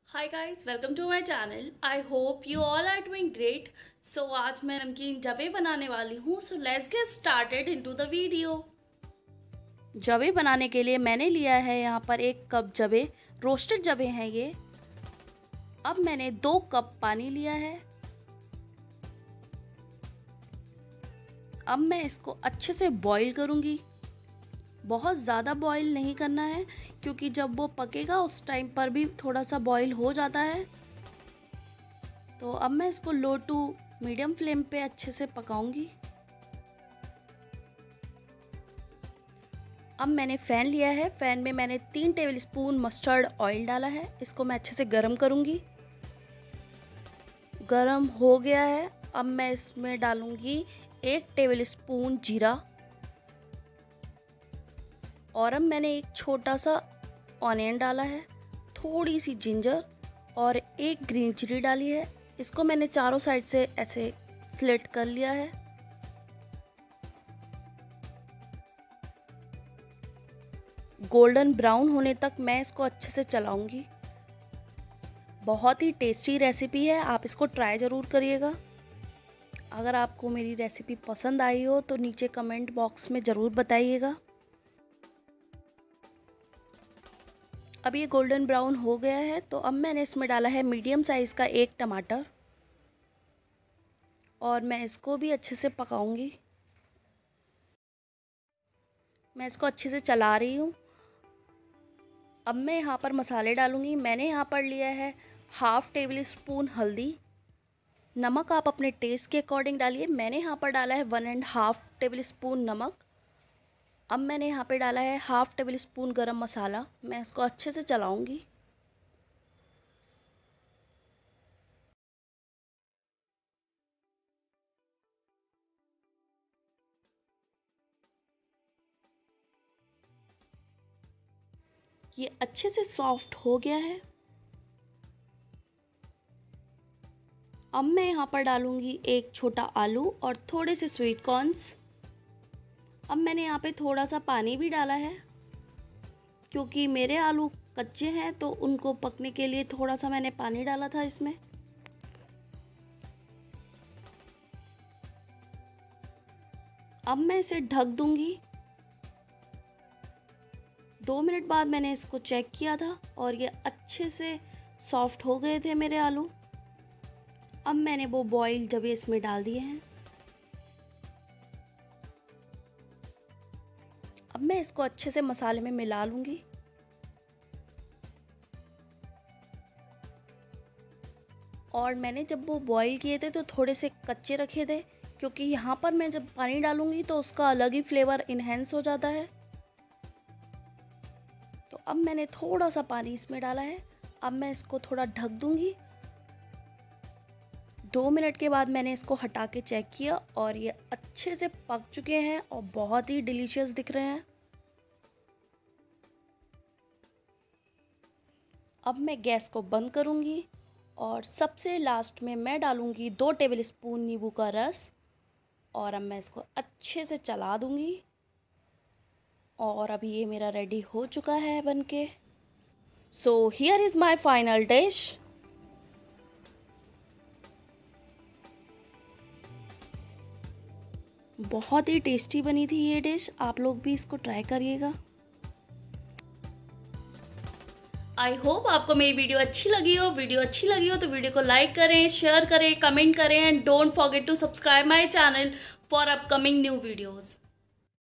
Hi guys, welcome to my channel. I hope you all are doing great. So आज मैं नमकीन जवे बनाने वाली हूँ। So let's get started into the video. जवे बनाने के लिए मैंने लिया है यहाँ पर 1 कप जवे। रोस्टेड जवे हैं ये। अब मैंने 2 कप पानी लिया है। अब मैं इसको अच्छे से बॉईल करूँगी। बहुत ज़्यादा बॉईल नहीं करना है क्योंकि जब वो पकेगा उस टाइम पर भी थोड़ा सा बॉईल हो जाता है। तो अब मैं इसको लो टू मीडियम फ्लेम पे अच्छे से पकाऊंगी। अब मैंने फ़ैन लिया है। फ़ैन में मैंने 3 टेबलस्पून मस्टर्ड ऑयल डाला है। इसको मैं अच्छे से गरम करूंगी। गरम हो गया है। अब मैं इसमें डालूंगी 1 टेबलस्पून जीरा। और अब मैंने एक छोटा सा ऑनियन डाला है, थोड़ी सी जिंजर और 1 ग्रीन चिली डाली है। इसको मैंने चारों साइड से ऐसे स्लिट कर लिया है। गोल्डन ब्राउन होने तक मैं इसको अच्छे से चलाऊंगी। बहुत ही टेस्टी रेसिपी है, आप इसको ट्राई ज़रूर करिएगा। अगर आपको मेरी रेसिपी पसंद आई हो तो नीचे कमेंट बॉक्स में ज़रूर बताइएगा। अब ये गोल्डन ब्राउन हो गया है तो अब मैंने इसमें डाला है मीडियम साइज़ का 1 टमाटर और मैं इसको भी अच्छे से पकाऊंगी। मैं इसको अच्छे से चला रही हूँ। अब मैं यहाँ पर मसाले डालूंगी। मैंने यहाँ पर लिया है 1/2 टेबलस्पून हल्दी। नमक आप अपने टेस्ट के अकॉर्डिंग डालिए। मैंने यहाँ पर डाला है 1.5 टेबलस्पून नमक। अब मैंने यहाँ पे डाला है 1/2 टेबलस्पून गरम मसाला। मैं इसको अच्छे से चलाऊंगी। ये अच्छे से सॉफ्ट हो गया है। अब मैं यहाँ पर डालूंगी 1 छोटा आलू और थोड़े से स्वीट कॉर्न्स। अब मैंने यहाँ पे थोड़ा सा पानी भी डाला है क्योंकि मेरे आलू कच्चे हैं तो उनको पकने के लिए थोड़ा सा मैंने पानी डाला था इसमें। अब मैं इसे ढक दूंगी। 2 मिनट बाद मैंने इसको चेक किया था और ये अच्छे से सॉफ्ट हो गए थे मेरे आलू। अब मैंने वो बॉईल जब इसमें डाल दिए हैं। अब मैं इसको अच्छे से मसाले में मिला लूँगी। और मैंने जब वो बॉईल किए थे तो थोड़े से कच्चे रखे थे क्योंकि यहाँ पर मैं जब पानी डालूँगी तो उसका अलग ही फ्लेवर इन्हेंस हो जाता है। तो अब मैंने थोड़ा सा पानी इसमें डाला है। अब मैं इसको थोड़ा ढक दूँगी। 2 मिनट के बाद मैंने इसको हटा के चेक किया और ये अच्छे से पक चुके हैं और बहुत ही डिलीशियस दिख रहे हैं। अब मैं गैस को बंद करूँगी और सबसे लास्ट में मैं डालूँगी 2 टेबलस्पून नींबू का रस और अब मैं इसको अच्छे से चला दूँगी। और अभी ये मेरा रेडी हो चुका है बनके। So here is my final dish. बहुत ही टेस्टी बनी थी ये डिश। आप लोग भी इसको ट्राई करिएगा। आई होप आपको मेरी वीडियो अच्छी लगी हो। वीडियो अच्छी लगी हो तो वीडियो को लाइक करें, शेयर करें, कमेंट करें and don't forget to subscribe my channel for upcoming new videos.